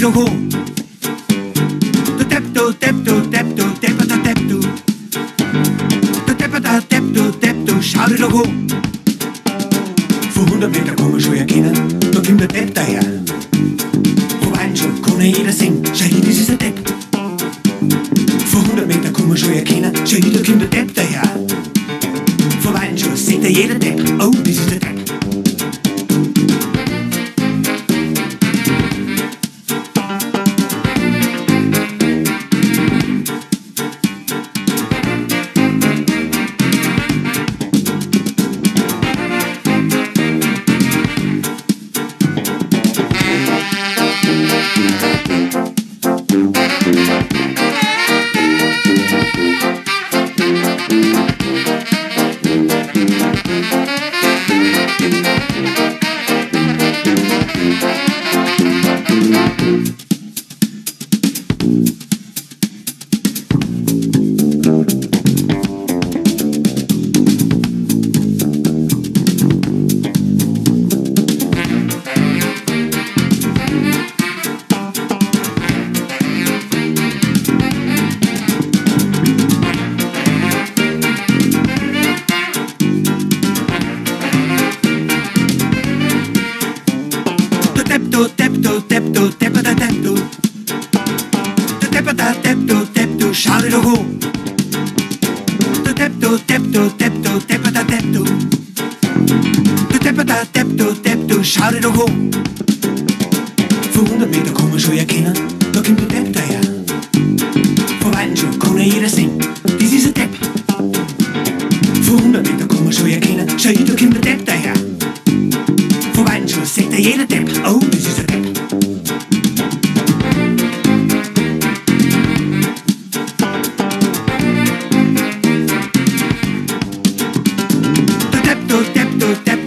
du go. Du depp, du depp, du depp, du depper, da depp, du. Du depper, da depp, du, schau dir du go. Vor 100 Meter kann man schon erkennen, da kommt der Depp daher. Vor Weitem schon kann jeder sehen, schau hin, das ist ein Depp. Vor 100 Meter kann man schon erkennen, schau hin, da kommt der Depp daher. Vor Weitem schon sieht jeder Depp, oh, das ist der Depp. Du depp, du depp, du depper, da depp, du. Du depper, da depp, du, schau dir du go. Du depp, du depp, du depp, du depper, da depp, du. Du depper, da depp, du, schau dir du go. Vor 100 Meter kann man schon erkennen, da kommt der Depp daher. Vor Weitem schon kann jeder sehen, das ist ein Depp. Vor 100 Meter kann man schon erkennen, schau hin, da kommt der Depp daher. Vor Weitem schon sieht jeder Depp, oh, das ist ein Depp. Du depp, du depp, du depp.